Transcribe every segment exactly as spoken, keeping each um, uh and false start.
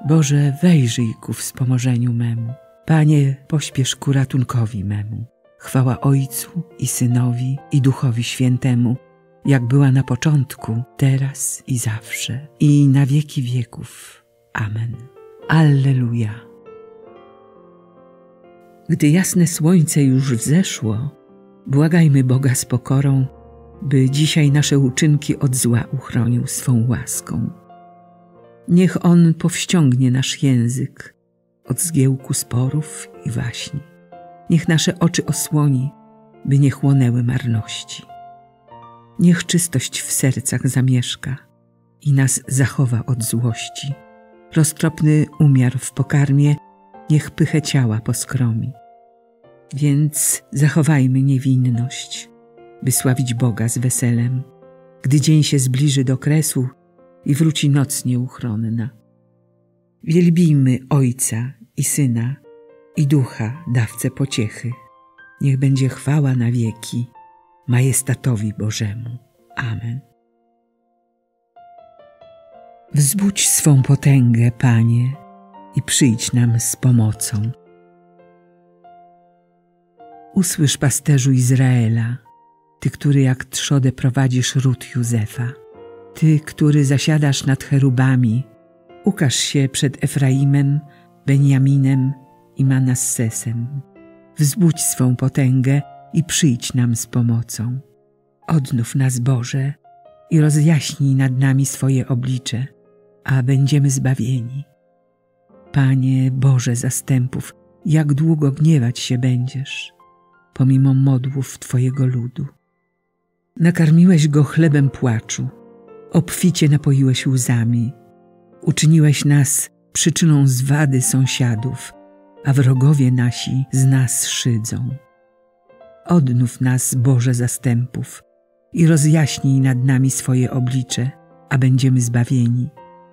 Boże, wejrzyj ku wspomożeniu memu. Panie, pośpiesz ku ratunkowi memu. Chwała Ojcu i Synowi i Duchowi Świętemu, jak była na początku, teraz i zawsze, i na wieki wieków. Amen. Alleluja. Gdy jasne słońce już wzeszło, błagajmy Boga z pokorą, by dzisiaj nasze uczynki od zła uchronił swą łaską. Niech On powściągnie nasz język od zgiełku sporów i waśni. Niech nasze oczy osłoni, by nie chłonęły marności. Niech czystość w sercach zamieszka i nas zachowa od złości. Roztropny umiar w pokarmie niech pychę ciała poskromi. Więc zachowajmy niewinność, by sławić Boga z weselem, gdy dzień się zbliży do kresu i wróci noc nieuchronna. Wielbijmy Ojca i Syna i Ducha, dawcę pociechy. Niech będzie chwała na wieki majestatowi Bożemu. Amen. Wzbudź swą potęgę, Panie, i przyjdź nam z pomocą. Usłysz, pasterzu Izraela, Ty, który jak trzodę prowadzisz ród Józefa. Ty, który zasiadasz nad cherubami, ukaż się przed Efraimem, Benjaminem i Manassesem. Wzbudź swą potęgę i przyjdź nam z pomocą. Odnów nas, Boże, i rozjaśnij nad nami swoje oblicze, a będziemy zbawieni. Panie Boże zastępów, jak długo gniewać się będziesz, pomimo modłów Twojego ludu. Nakarmiłeś go chlebem płaczu, obficie napoiłeś łzami, uczyniłeś nas przyczyną zwady sąsiadów, a wrogowie nasi z nas szydzą. Odnów nas, Boże zastępów, i rozjaśnij nad nami swoje oblicze, a będziemy zbawieni.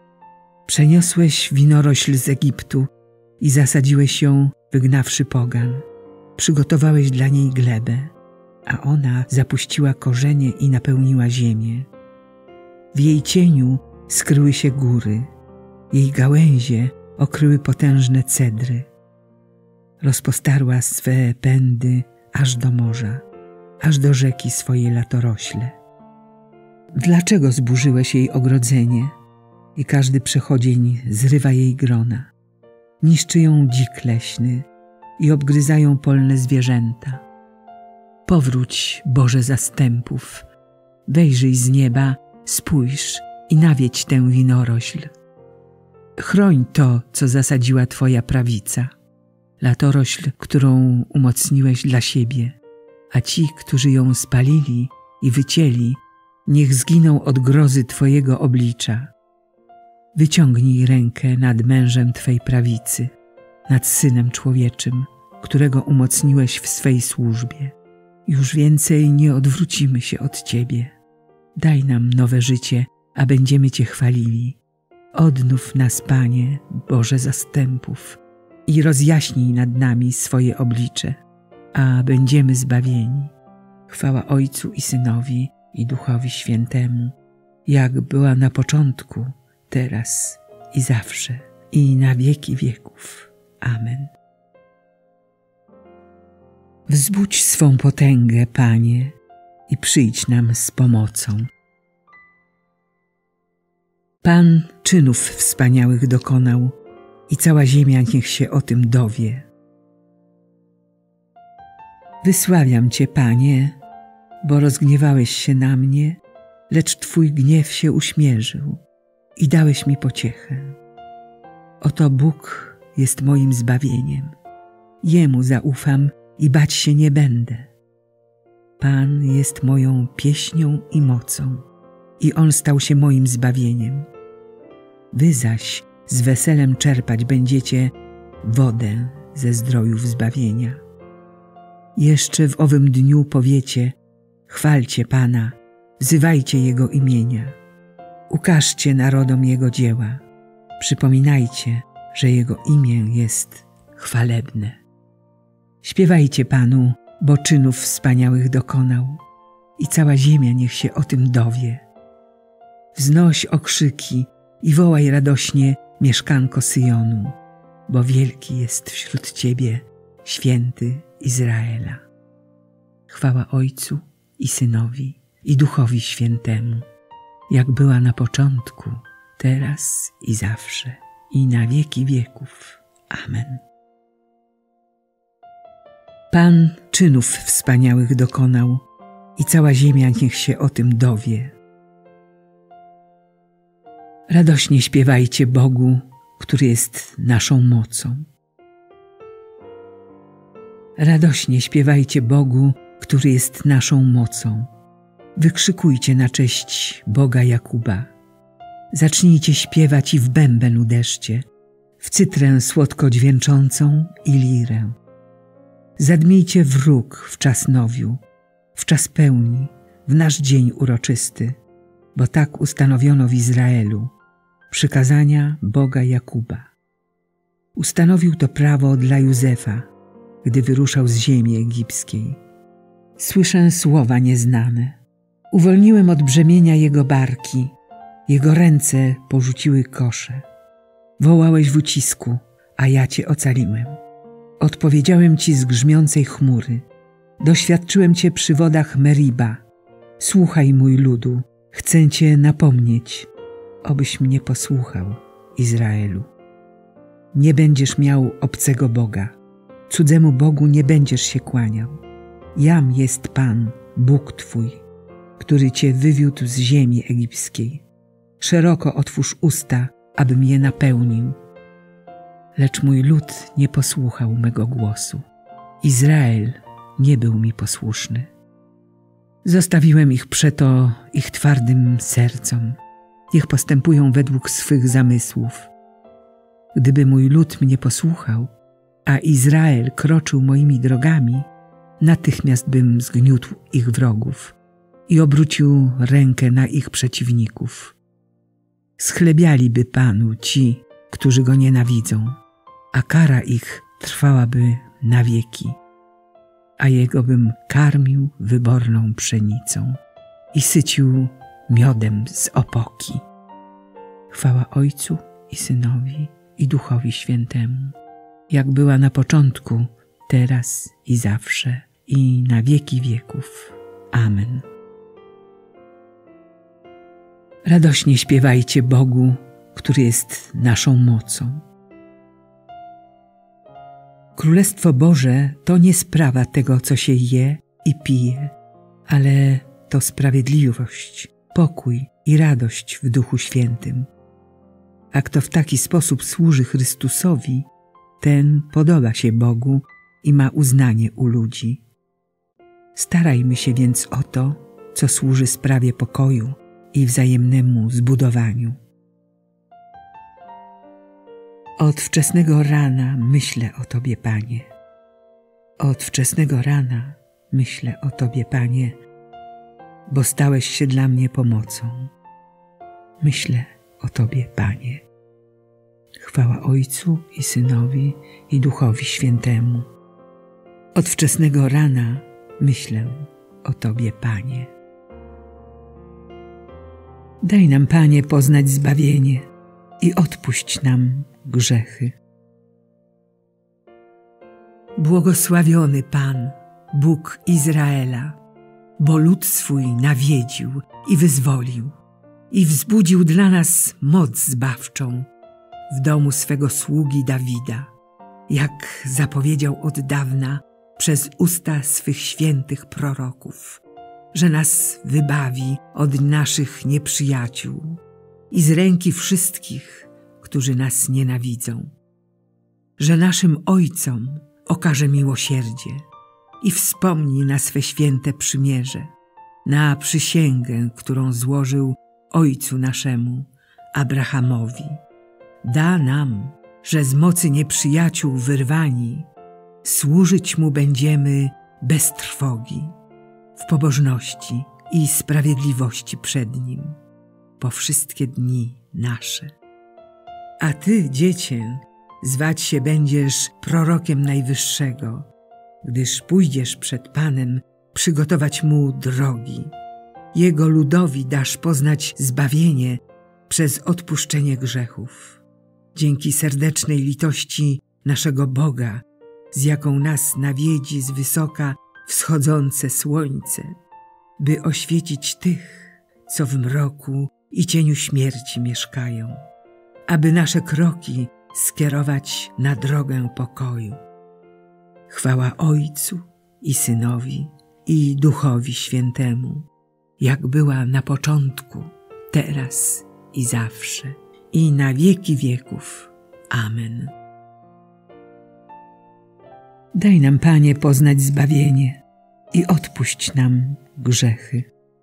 Przeniosłeś winorośl z Egiptu i zasadziłeś ją, wygnawszy pogan. Przygotowałeś dla niej glebę, a ona zapuściła korzenie i napełniła ziemię. W jej cieniu skryły się góry, jej gałęzie okryły potężne cedry. Rozpostarła swe pędy aż do morza, aż do rzeki swojej latorośle. Dlaczego zburzyłeś jej ogrodzenie i każdy przechodzień zrywa jej grona? Niszczy ją dzik leśny i obgryzają polne zwierzęta. Powróć, Boże zastępów, wejrzyj z nieba, spójrz i nawiedź tę winorośl. Chroń to, co zasadziła Twoja prawica, latorośl, którą umocniłeś dla siebie, a ci, którzy ją spalili i wycięli, niech zginą od grozy Twojego oblicza. Wyciągnij rękę nad mężem Twej prawicy, nad Synem Człowieczym, którego umocniłeś w swej służbie. Już więcej nie odwrócimy się od Ciebie. Daj nam nowe życie, a będziemy Cię chwalili. Odnów nas, Panie, Boże zastępów, i rozjaśnij nad nami swoje oblicze, a będziemy zbawieni. Chwała Ojcu i Synowi i Duchowi Świętemu, jak była na początku, teraz i zawsze, i na wieki wieków. Amen. Wzbudź swą potęgę, Panie, i przyjdź nam z pomocą. Pan czynów wspaniałych dokonał i cała ziemia niech się o tym dowie. Wysławiam Cię, Panie, bo rozgniewałeś się na mnie, lecz Twój gniew się uśmierzył i dałeś mi pociechę. Oto Bóg jest moim zbawieniem. Jemu zaufam i bać się nie będę. Pan jest moją pieśnią i mocą i On stał się moim zbawieniem. Wy zaś z weselem czerpać będziecie wodę ze zdrojów zbawienia. Jeszcze w owym dniu powiecie: chwalcie Pana, wzywajcie Jego imienia. Ukażcie narodom Jego dzieła. Przypominajcie, że Jego imię jest chwalebne. Śpiewajcie Panu, bo czynów wspaniałych dokonał i cała ziemia niech się o tym dowie. Wznoś okrzyki i wołaj radośnie mieszkanko Syjonu, bo wielki jest wśród Ciebie święty Izraela. Chwała Ojcu i Synowi, i Duchowi Świętemu, jak była na początku, teraz i zawsze, i na wieki wieków. Amen. Pan czynów wspaniałych dokonał i cała ziemia niech się o tym dowie. Radośnie śpiewajcie Bogu, który jest naszą mocą. Radośnie śpiewajcie Bogu, który jest naszą mocą. Wykrzykujcie na cześć Boga Jakuba. Zacznijcie śpiewać i w bęben uderzcie, w cytrę słodko dźwięczącą i lirę. Zadmijcie wróg w czas nowiu, w czas pełni, w nasz dzień uroczysty, bo tak ustanowiono w Izraelu przykazania Boga Jakuba. Ustanowił to prawo dla Józefa, gdy wyruszał z ziemi egipskiej. Słyszę słowa nieznane. Uwolniłem od brzemienia jego barki, jego ręce porzuciły kosze. Wołałeś w ucisku, a ja cię ocaliłem. Odpowiedziałem ci z grzmiącej chmury. Doświadczyłem cię przy wodach Meriba. Słuchaj, mój ludu, chcę cię napomnieć, obyś mnie posłuchał, Izraelu. Nie będziesz miał obcego Boga, cudzemu Bogu nie będziesz się kłaniał. Jam jest Pan, Bóg Twój, który cię wywiódł z ziemi egipskiej. Szeroko otwórz usta, abym je napełnił. Lecz mój lud nie posłuchał mego głosu. Izrael nie był mi posłuszny. Zostawiłem ich przeto ich twardym sercom. Niech postępują według swych zamysłów. Gdyby mój lud mnie posłuchał, a Izrael kroczył moimi drogami, natychmiast bym zgniótł ich wrogów i obrócił rękę na ich przeciwników. Schlebialiby Panu ci, którzy Go nienawidzą, a kara ich trwałaby na wieki, a Jego bym karmił wyborną pszenicą i sycił miodem z opoki. Chwała Ojcu i Synowi, i Duchowi Świętemu, jak była na początku, teraz i zawsze, i na wieki wieków. Amen. Radośnie śpiewajcie Bogu, który jest naszą mocą. Królestwo Boże to nie sprawa tego, co się je i pije, ale to sprawiedliwość, pokój i radość w Duchu Świętym. A kto w taki sposób służy Chrystusowi, ten podoba się Bogu i ma uznanie u ludzi. Starajmy się więc o to, co służy sprawie pokoju i wzajemnemu zbudowaniu. Od wczesnego rana myślę o Tobie, Panie. Od wczesnego rana myślę o Tobie, Panie, bo stałeś się dla mnie pomocą. Myślę o Tobie, Panie. Chwała Ojcu i Synowi, i Duchowi Świętemu. Od wczesnego rana myślę o Tobie, Panie. Daj nam, Panie, poznać zbawienie i odpuść nam grzechy. Błogosławiony Pan, Bóg Izraela, bo lud swój nawiedził i wyzwolił i wzbudził dla nas moc zbawczą w domu swego sługi Dawida, jak zapowiedział od dawna przez usta swych świętych proroków, że nas wybawi od naszych nieprzyjaciół i z ręki wszystkich, którzy nas nienawidzą, że naszym ojcom okaże miłosierdzie i wspomni na swe święte przymierze, na przysięgę, którą złożył ojcu naszemu, Abrahamowi. Da nam, że z mocy nieprzyjaciół wyrwani, służyć Mu będziemy bez trwogi, w pobożności i sprawiedliwości przed Nim, po wszystkie dni nasze. A Ty, Dziecię, zwać się będziesz prorokiem Najwyższego, gdyż pójdziesz przed Panem przygotować Mu drogi. Jego ludowi dasz poznać zbawienie przez odpuszczenie grzechów dzięki serdecznej litości naszego Boga, z jaką nas nawiedzi z wysoka wschodzące słońce, by oświecić tych, co w mroku i cieniu śmierci mieszkają, aby nasze kroki skierować na drogę pokoju. Chwała Ojcu i Synowi i Duchowi Świętemu, jak była na początku, teraz i zawsze, i na wieki wieków. Amen. Daj nam, Panie, poznać zbawienie i odpuść nam grzechy.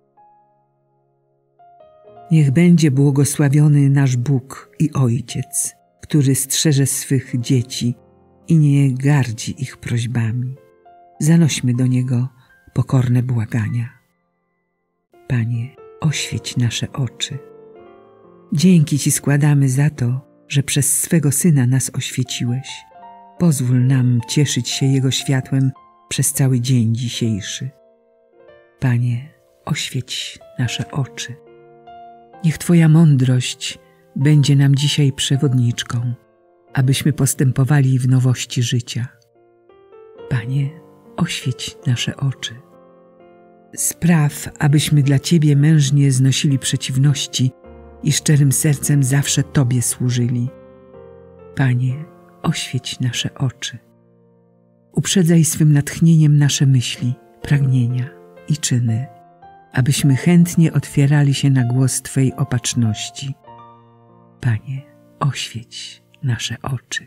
Niech będzie błogosławiony nasz Bóg i Ojciec, który strzeże swych dzieci i nie gardzi ich prośbami. Zanośmy do Niego pokorne błagania. Panie, oświeć nasze oczy. Dzięki Ci składamy za to, że przez swego Syna nas oświeciłeś. Pozwól nam cieszyć się Jego światłem przez cały dzień dzisiejszy. Panie, oświeć nasze oczy. Niech Twoja mądrość będzie nam dzisiaj przewodniczką, abyśmy postępowali w nowości życia. Panie, oświeć nasze oczy. Spraw, abyśmy dla Ciebie mężnie znosili przeciwności i szczerym sercem zawsze Tobie służyli. Panie, oświeć nasze oczy. Uprzedzaj swym natchnieniem nasze myśli, pragnienia i czyny, abyśmy chętnie otwierali się na głos Twej opatrzności. Panie, oświeć nasze oczy.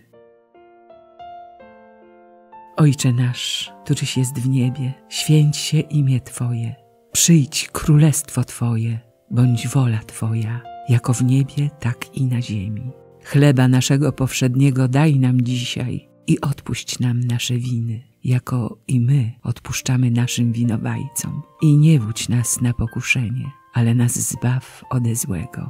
Ojcze nasz, któryś jest w niebie, święć się imię Twoje. Przyjdź królestwo Twoje, bądź wola Twoja, jako w niebie, tak i na ziemi. Chleba naszego powszedniego daj nam dzisiaj i odpuść nam nasze winy, jako i my odpuszczamy naszym winowajcom. I nie wódź nas na pokuszenie, ale nas zbaw ode złego.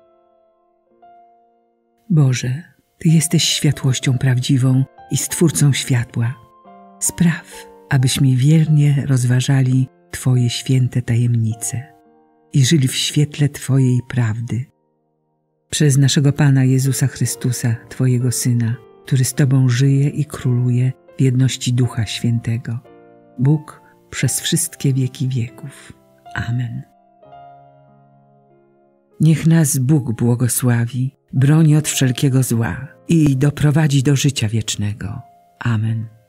Boże, Ty jesteś światłością prawdziwą i Stwórcą światła. Spraw, abyśmy wiernie rozważali Twoje święte tajemnice i żyli w świetle Twojej prawdy. Przez naszego Pana Jezusa Chrystusa, Twojego Syna, który z Tobą żyje i króluje w jedności Ducha Świętego. Bóg przez wszystkie wieki wieków. Amen. Niech nas Bóg błogosławi, broni od wszelkiego zła i doprowadzi do życia wiecznego. Amen.